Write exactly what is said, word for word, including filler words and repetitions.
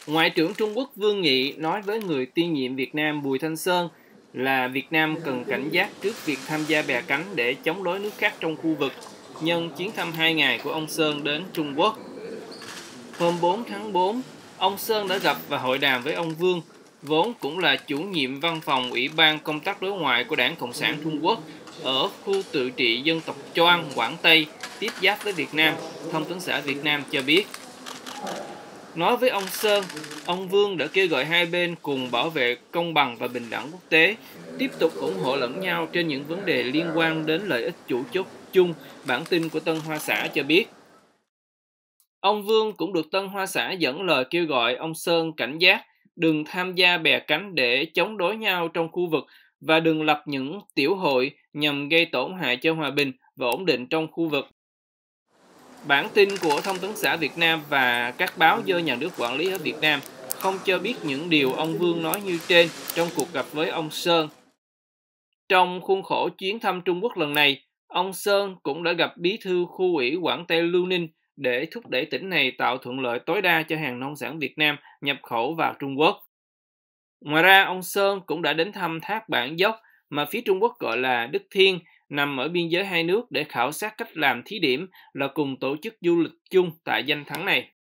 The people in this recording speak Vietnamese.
Ngoại trưởng Trung Quốc Vương Nghị nói với người tiên nhiệm Việt Nam Bùi Thanh Sơn là Việt Nam cần cảnh giác trước việc tham gia bè cánh để chống đối nước khác trong khu vực nhân chuyến thăm hai ngày của ông Sơn đến Trung Quốc. Hôm bốn tháng tư, ông Sơn đã gặp và hội đàm với ông Vương, vốn cũng là chủ nhiệm văn phòng Ủy ban Công tác Đối ngoại của Đảng Cộng sản Trung Quốc ở khu tự trị dân tộc Choang, Quảng Tây, tiếp giáp với Việt Nam, Thông tấn xã Việt Nam cho biết. Nói với ông Sơn, ông Vương đã kêu gọi hai bên cùng bảo vệ công bằng và bình đẳng quốc tế, tiếp tục ủng hộ lẫn nhau trên những vấn đề liên quan đến lợi ích chủ chốt chung, bản tin của Tân Hoa Xã cho biết. Ông Vương cũng được Tân Hoa Xã dẫn lời kêu gọi ông Sơn cảnh giác, đừng tham gia bè cánh để chống đối nhau trong khu vực và đừng lập những tiểu hội nhằm gây tổn hại cho hòa bình và ổn định trong khu vực. Bản tin của Thông tấn xã Việt Nam và các báo do nhà nước quản lý ở Việt Nam không cho biết những điều ông Vương nói như trên trong cuộc gặp với ông Sơn. Trong khuôn khổ chuyến thăm Trung Quốc lần này, ông Sơn cũng đã gặp bí thư khu ủy Quảng Tây Lưu Ninh để thúc đẩy tỉnh này tạo thuận lợi tối đa cho hàng nông sản Việt Nam nhập khẩu vào Trung Quốc. Ngoài ra, ông Sơn cũng đã đến thăm thác Bản Dốc mà phía Trung Quốc gọi là Đức Thiên, nằm ở biên giới hai nước để khảo sát cách làm thí điểm là cùng tổ chức du lịch chung tại danh thắng này.